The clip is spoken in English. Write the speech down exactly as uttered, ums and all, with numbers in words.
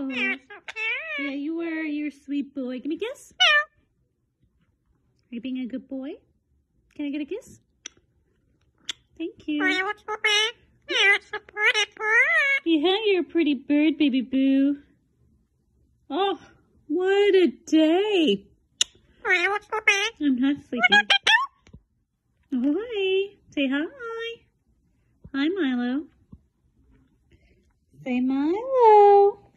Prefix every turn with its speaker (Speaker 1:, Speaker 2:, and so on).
Speaker 1: Yeah, you are. You're a sweet boy. Give me a kiss. Are you being a good boy? Can I get a kiss? Thank you. Yeah, you're a pretty bird, baby boo. Oh, what a day. I'm not sleeping. Oh, hi. Say hi. Hi, Milo. Say Milo.